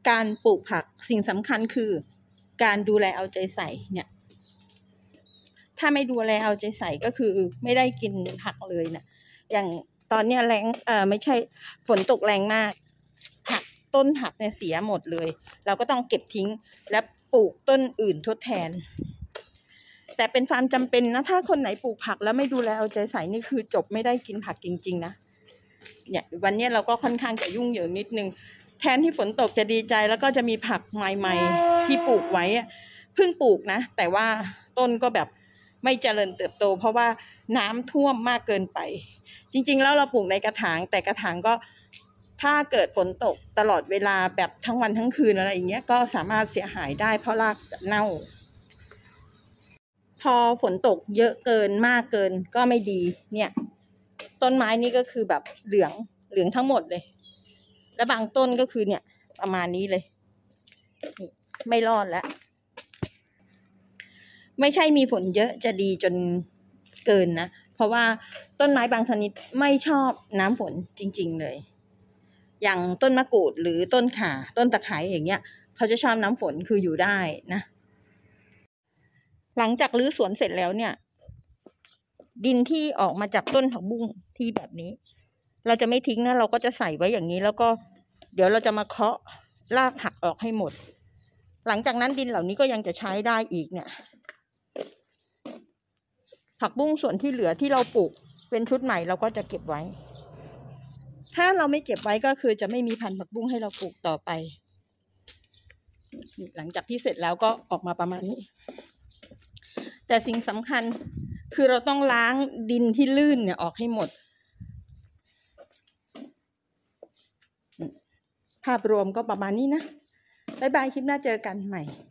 การปลูกผักสิ่งสำคัญคือการดูแลเอาใจใส่เนี่ยถ้าไม่ดูแลเอาใจใส่ก็คือไม่ได้กินผักเลยนะอย่างตอนนี้แรงไม่ใช่ฝนตกแรงมากผักต้นผักเนี่ยเสียหมดเลยเราก็ต้องเก็บทิ้งและปลูกต้นอื่นทดแทนแต่เป็นความจำเป็นนะถ้าคนไหนปลูกผักแล้วไม่ดูแลเอาใจใส่นี่คือจบไม่ได้กินผักจริงๆนะเนี่ยวันนี้เราก็ค่อนข้างจะยุ่งเหยิงนิดนึงแทนที่ฝนตกจะดีใจแล้วก็จะมีผักใหม่ๆที่ปลูกไว้เพิ่งปลูกนะแต่ว่าต้นก็แบบไม่เจริญเติบโตเพราะว่าน้ำท่วมมากเกินไปจริงๆแล้วเราปลูกในกระถางแต่กระถางก็ถ้าเกิดฝนตกตลอดเวลาแบบทั้งวันทั้งคืนอะไรอย่างเงี้ยก็สามารถเสียหายได้เพราะรากจะเน่าพอฝนตกเยอะเกินมากเกินก็ไม่ดีเนี่ยต้นไม้นี่ก็คือแบบเหลืองทั้งหมดเลยและบางต้นก็คือเนี่ยประมาณนี้เลยไม่รอดแล้วไม่ใช่มีฝนเยอะจะดีจนเกินนะเพราะว่าต้นไม้บางชนิดไม่ชอบน้ำฝนจริงๆเลยอย่างต้นมะกรูดหรือต้นข่าต้นตะไคร้อย่างเงี้ยเขาจะชอบน้ำฝนคืออยู่ได้นะหลังจากรื้อสวนเสร็จแล้วเนี่ยดินที่ออกมาจากต้นผักบุ้งที่แบบนี้เราจะไม่ทิ้งนะเราก็จะใส่ไว้อย่างนี้แล้วก็เดี๋ยวเราจะมาเคาะรากหักออกให้หมดหลังจากนั้นดินเหล่านี้ก็ยังจะใช้ได้อีกเนี่ยผักบุ้งส่วนที่เหลือที่เราปลูกเป็นชุดใหม่เราก็จะเก็บไว้ถ้าเราไม่เก็บไว้ก็คือจะไม่มีพันธุ์ผักบุ้งให้เราปลูกต่อไปหลังจากที่เสร็จแล้วก็ออกมาประมาณนี้แต่สิ่งสำคัญคือเราต้องล้างดินที่ลื่นเนี่ยออกให้หมดภาพรวมก็ประมาณนี้นะบ๊ายบายคลิปหน้าเจอกันใหม่